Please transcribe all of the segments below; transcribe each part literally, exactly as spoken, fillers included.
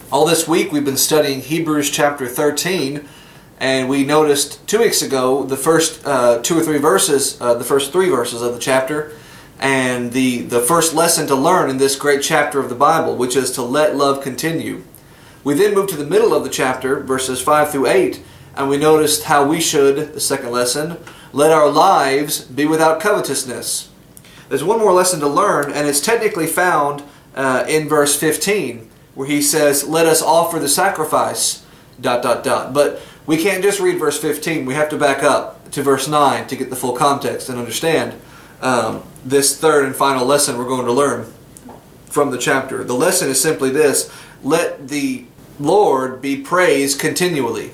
All this week we've been studying Hebrews chapter thirteen, and we noticed two weeks ago the first uh, two or three verses, uh, the first three verses of the chapter, and the, the first lesson to learn in this great chapter of the Bible, which is to let love continue. We then moved to the middle of the chapter, verses five through eight, and we noticed how we should, the second lesson, let our lives be without covetousness. There's one more lesson to learn, and it's technically found uh, in verse fifteen, where he says, let us offer the sacrifice, dot, dot, dot. But we can't just read verse fifteen. We have to back up to verse nine to get the full context and understand um, this third and final lesson we're going to learn from the chapter. The lesson is simply this: let the Lord be praised continually.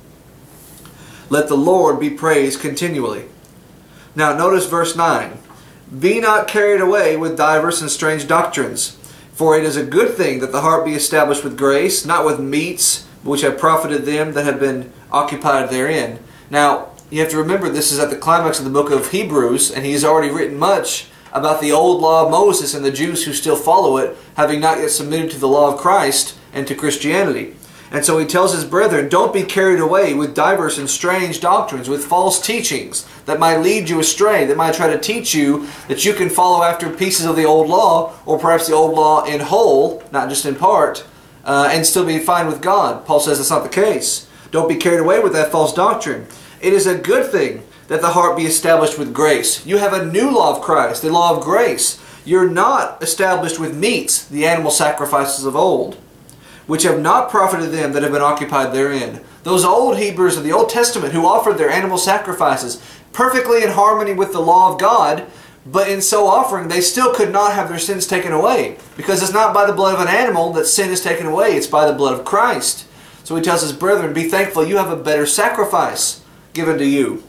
Let the Lord be praised continually. Now notice verse nine. Be not carried away with divers and strange doctrines, for it is a good thing that the heart be established with grace, not with meats, which have profited them that have been occupied therein. Now, you have to remember this is at the climax of the book of Hebrews, and he's already written much about the old law of Moses and the Jews who still follow it, having not yet submitted to the law of Christ and to Christianity. And so he tells his brethren, don't be carried away with diverse and strange doctrines, with false teachings that might lead you astray, that might try to teach you that you can follow after pieces of the old law, or perhaps the old law in whole, not just in part, uh, and still be fine with God. Paul says that's not the case. Don't be carried away with that false doctrine. It is a good thing that the heart be established with grace. You have a new law of Christ, the law of grace. You're not established with meats, the animal sacrifices of old, which have not profited them that have been occupied therein. Those old Hebrews of the Old Testament who offered their animal sacrifices perfectly in harmony with the law of God, but in so offering they still could not have their sins taken away, because it's not by the blood of an animal that sin is taken away, it's by the blood of Christ. So he tells his brethren, be thankful you have a better sacrifice given to you.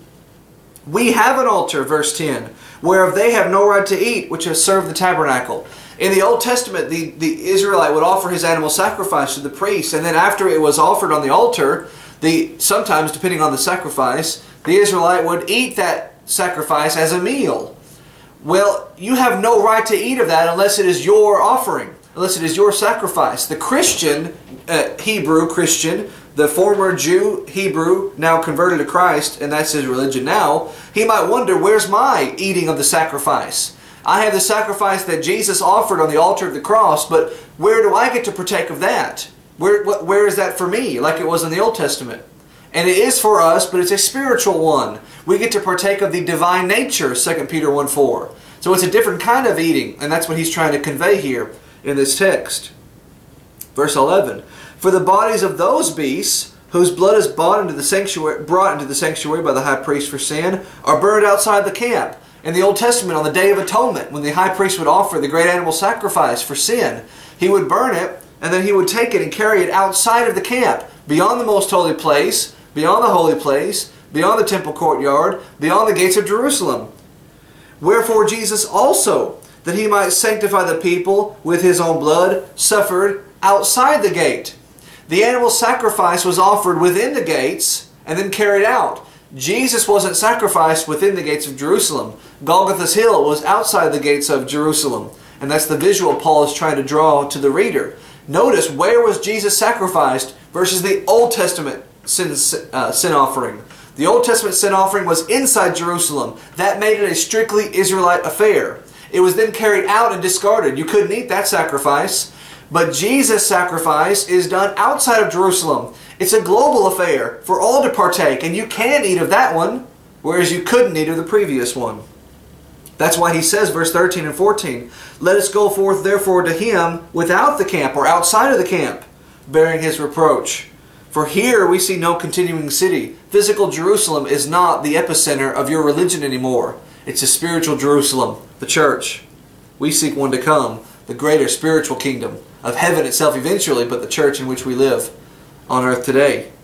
We have an altar, verse ten, whereof they have no right to eat, which have served the tabernacle. In the Old Testament, the, the Israelite would offer his animal sacrifice to the priest, and then after it was offered on the altar, the sometimes, depending on the sacrifice, the Israelite would eat that sacrifice as a meal. Well, you have no right to eat of that unless it is your offering, unless it is your sacrifice. The Christian, uh, Hebrew Christian, the former Jew, Hebrew, now converted to Christ, and that's his religion now, he might wonder, where's my eating of the sacrifice? I have the sacrifice that Jesus offered on the altar of the cross, but where do I get to partake of that? Where, where is that for me, like it was in the Old Testament? And it is for us, but it's a spiritual one. We get to partake of the divine nature, Second Peter one four. So it's a different kind of eating, and that's what he's trying to convey here in this text. Verse eleven. For the bodies of those beasts, whose blood is bought into the sanctuary, brought into the sanctuary by the high priest for sin, are burned outside the camp. In the Old Testament, on the Day of Atonement, when the high priest would offer the great animal sacrifice for sin, he would burn it, and then he would take it and carry it outside of the camp, beyond the most holy place, beyond the holy place, beyond the temple courtyard, beyond the gates of Jerusalem. Wherefore Jesus also, that he might sanctify the people with his own blood, suffered outside the gate. The animal sacrifice was offered within the gates and then carried out. Jesus wasn't sacrificed within the gates of Jerusalem. Golgotha's hill was outside the gates of Jerusalem. And that's the visual Paul is trying to draw to the reader. Notice, where was Jesus sacrificed versus the Old Testament sin, uh, sin offering? The Old Testament sin offering was inside Jerusalem. That made it a strictly Israelite affair. It was then carried out and discarded. You couldn't eat that sacrifice. But Jesus' sacrifice is done outside of Jerusalem. It's a global affair for all to partake, and you can eat of that one, whereas you couldn't eat of the previous one. That's why he says, verse thirteen and fourteen, let us go forth therefore to him without the camp, or outside of the camp, bearing his reproach. For here we see no continuing city. Physical Jerusalem is not the epicenter of your religion anymore. It's a spiritual Jerusalem, the church. We seek one to come, the greater spiritual kingdom of heaven itself eventually, but the church in which we live on earth today.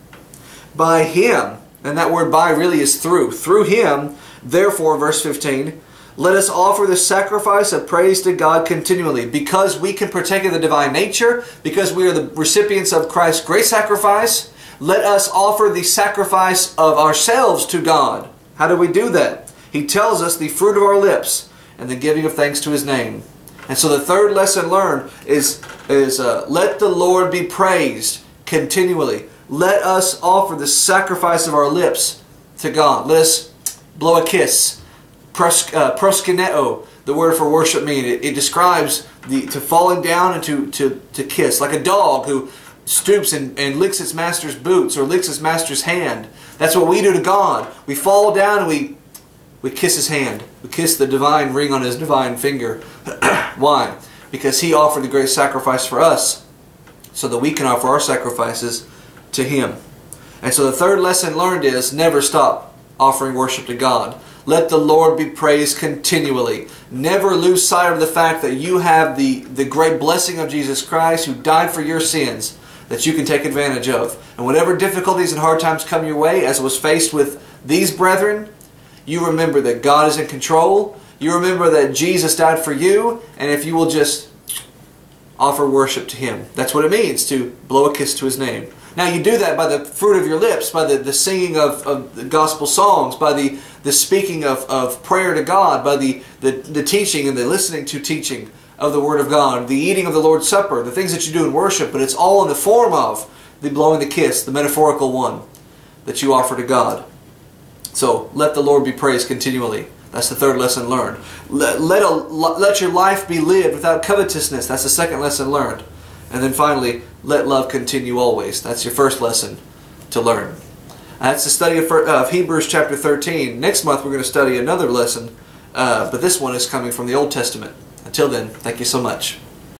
By him, and that word by really is through, through him, therefore, verse fifteen, let us offer the sacrifice of praise to God continually, because we can partake of the divine nature, because we are the recipients of Christ's great sacrifice. Let us offer the sacrifice of ourselves to God. How do we do that? He tells us the fruit of our lips and the giving of thanks to his name. And so the third lesson learned is, is uh, let the Lord be praised continually. Let us offer the sacrifice of our lips to God. Let us blow a kiss. Pros, uh, proskuneo, the word for worship mean. It, it describes the to falling down and to, to, to kiss. Like a dog who stoops and, and licks its master's boots or licks its master's hand. That's what we do to God. We fall down and we, we kiss His hand. We kiss the divine ring on His divine finger. Why? Because He offered the great sacrifice for us so that we can offer our sacrifices to Him. And so the third lesson learned is never stop offering worship to God. Let the Lord be praised continually. Never lose sight of the fact that you have the, the great blessing of Jesus Christ who died for your sins that you can take advantage of. And whatever difficulties and hard times come your way, as was faced with these brethren, you remember that God is in control. You remember that Jesus died for you. And if you will just offer worship to Him. That's what it means to blow a kiss to His name. Now you do that by the fruit of your lips, by the, the singing of, of the gospel songs, by the, the speaking of, of prayer to God, by the, the, the teaching and the listening to teaching of the Word of God, the eating of the Lord's Supper, the things that you do in worship, but it's all in the form of the blowing the kiss, the metaphorical one that you offer to God. So let the Lord be praised continually. That's the third lesson learned. Let, let, a, let your life be lived without covetousness. That's the second lesson learned. And then finally, let love continue always. That's your first lesson to learn. That's the study of, of Hebrews chapter thirteen. Next month we're going to study another lesson, uh, but this one is coming from the Old Testament. Until then, thank you so much.